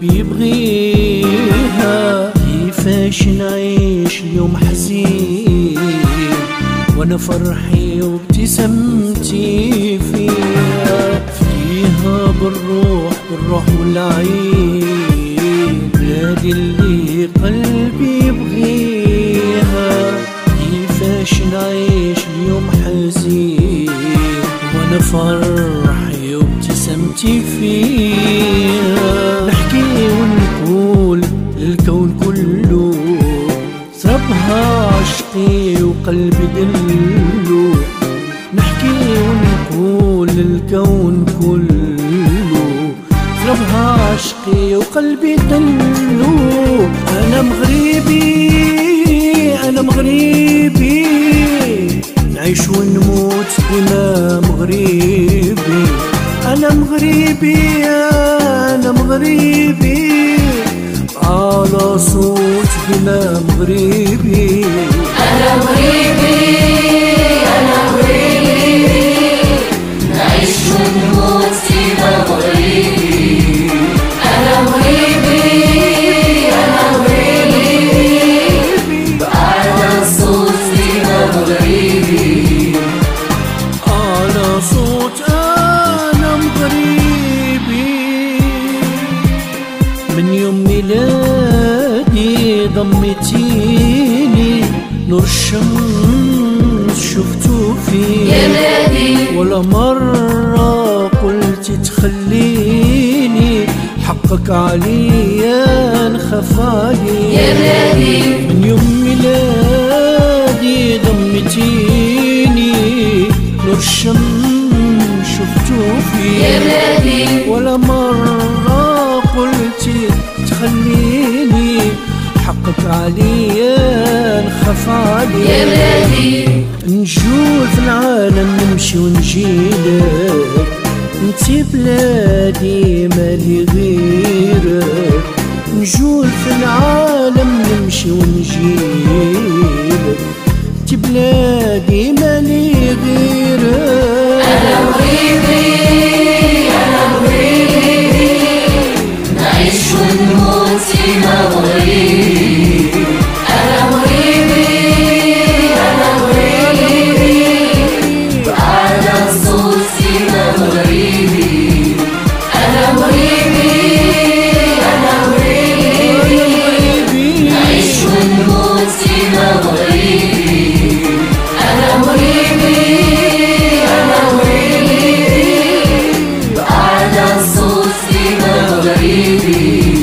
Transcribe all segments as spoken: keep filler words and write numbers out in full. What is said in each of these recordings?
قلبي يبغيها. كيفاش نعيش اليوم حزين وانا فرحي وابتسامتي فيها، فيها بالروح بالروح والعين، بلادي اللي قلبي يبغيها. كيفاش نعيش اليوم حزين وانا فرحي وابتسامتي فيها. نحكي ونقول للكون كله صربها عشقي وقلبي دلو. نحكي ونقول للكون كله صربها عشقي وقلبي دلو. انا مغربي انا مغربي، نعيش ونموت ديما مغربي. انا مغربي انا مغربي، على صوت ديما مغربي. انا مغربي انا مغربي، نعيش ونموت ديما مغربي. انا مغربي انا مغربي، على صوت ديما مغربي. على صوت انا مغربي. من يوم ميلادي ضمتيني، نور الشمس شفتو فيه يا بلادي، ولا مرة قلت تخليني، حقك عليا نخاف عليك يا بلادي. من يوم ميلادي ضمتيني، نور الشمس شفتو فيه يا بلادي، ولا مرة قلتي تخليني، حقك عليا نخاف عليك يا بلادي. نجول في العالم نمشي ونجيلك، انتي بلادي مالي غيرك. نجول في العالم نمشي ونجيلك، انتي بلادي مالي غيرك. انا مغربي انا مغربي، نعيش ونموت ديما مغربي. انا مغربي انا مغربي، على صوت ديما مغربي. انا مغربي انا مغربي، نعيش ونموت ديما مغربي. انا مغربي انا مغربي، على صوت ديما مغربي.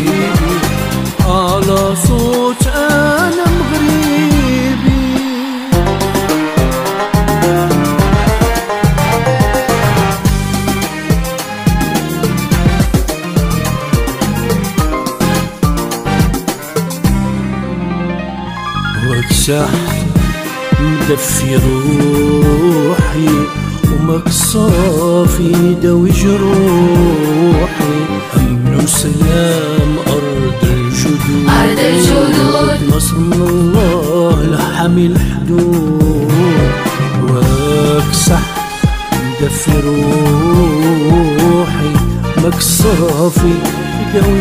على صوت انا مغربي. واكسح مدفي روحي ومكصافي داوي جروحي. امن وسلام ارض الجدود، أرض الجدود، نصر من الله لحامي الحدود. واكسح مدفي روحي مكصافي داوي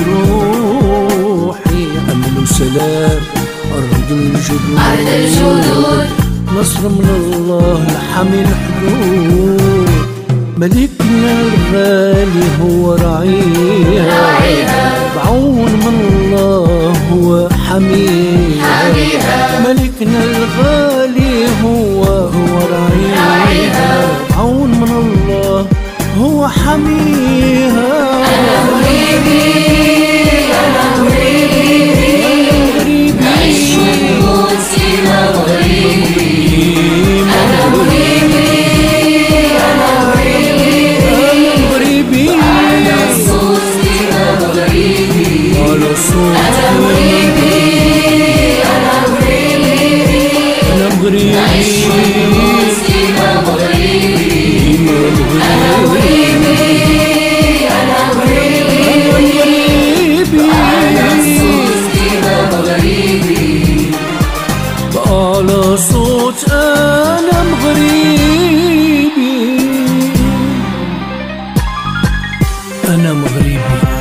جروحي. امن وسلام أرض الجدود، أرض الجدود، نصر من الله لحامي الحدود. ملكنا الغالي هو راعيها، بعون من الله هو حميها. ملكنا الغالي هو هو راعيها، بعون من الله هو حميها. انا مغربي انا مغربي، نعيش ونموت ديما مغربي. انا مغربي انا مغربي، على صوت ديما مغربي. على صوت انا مغربي انا مغربي، انا مغربي، نعيش ونموت ديما مغربي. انا مغربي انا مغربي، على صوت ديما مغربي. على صوت انا مغربي. انا مغربي